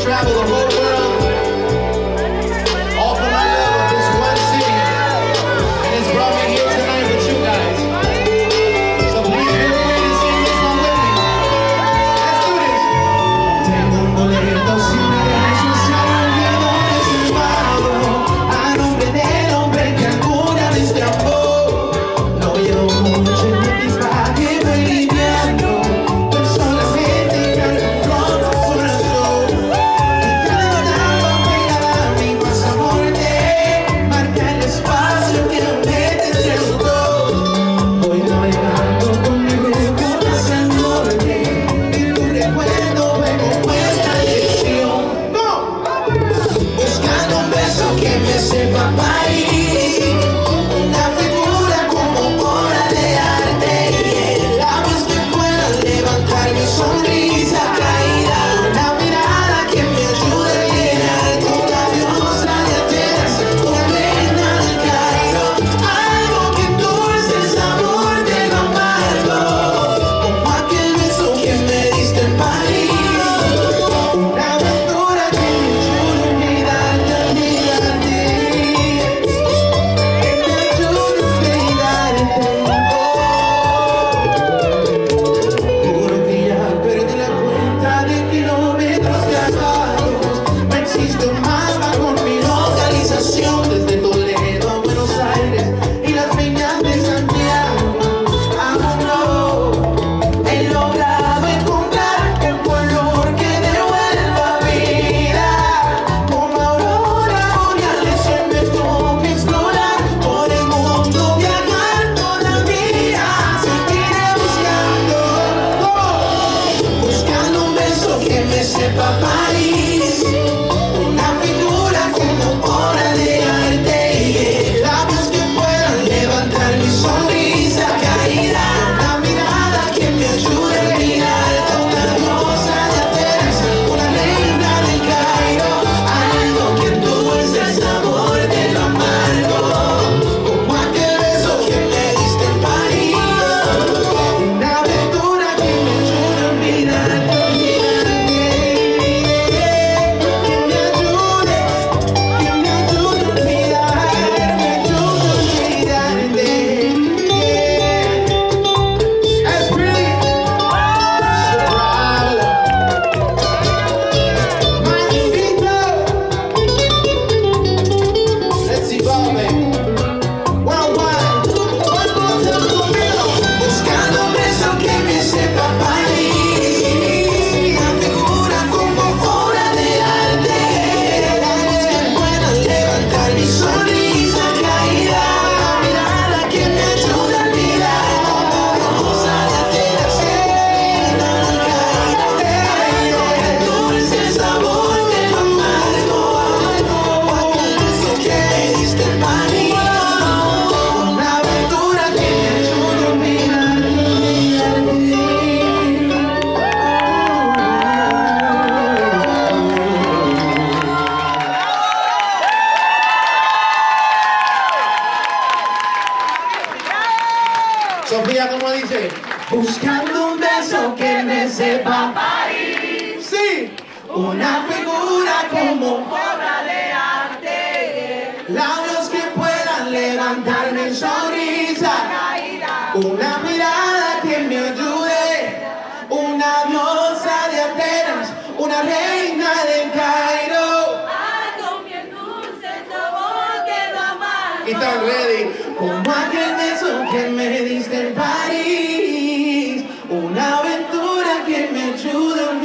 travel the whole world, all for my love of this one city, and it's brought me here tonight with you guys. So please feel free to sing this one with me. Let's do this. Tengo un boleto sin derecho, se ha olvidado de su pago, a nombre del hombre que alguna vez te amó. No llevo mucho en mi equipaje, voy lidiando, pero solamente cargo con tu corazón. Y cada etapa pegada a mi pasaporte marca el espacio que une entre los dos. Voy navegando con mi grupo hacia el norte, y tu recuerdo me compuesta dirección. ¡No! Buscando un beso que me sepa país, una figura como obra de arte, y labios que puedan levantar mi sonrisa caída, una mirada que me ayude a mirar con la diosa de Atenas, una reina del Cairo, algo que endulce el sabor del amargo, como aquel beso que me diste en París, una aventura que me ayude a olvidarte, olvidarte, que me ayude a olvidarte. Juro que ya perdí la cuenta de kilómetros viajados, no existe un mapa con mi localización, desde Toledo a Buenos Aires y las viñas de Santiago. Aún no he logrado encontrar un color que devuelva vida, como aurora boreales hoy me toca explorar por el mundo, viajar todavía, seguiré buscando un beso que me sepa París, una figura como obra de arte, y labios que puedan levantar mi sonrisa caída, una mirada que me ayude a mirar con la diosa de Atenas, una reina del Cairo, algo que endulce el sabor de lo amargo, como aquel beso que me diste en París, una aventura que me ayude a olvidarte, buscando un beso que me sepa París, una figura como obra de arte, labios que puedan levantar mi sonrisa caída, una mirada que me ayude a olvidar, rosa de Atenas, reina del Cairo, algo que endulce el sabor de lo amargo, como aquel beso que me diste en París, una aventura que me ayude a olvidarte. Sofía, ¿cómo dice? Buscando un beso que me sepa París, sí, una figura como obra de arte, labios que puedan levantar mi sonrisa caída, una mirada que me ayude, una diosa de Atenas, una reina del Cairo, algo que endulce el sabor de lo amargo, y tan ready, como aquel beso que me diste en París, una aventura que me ayude a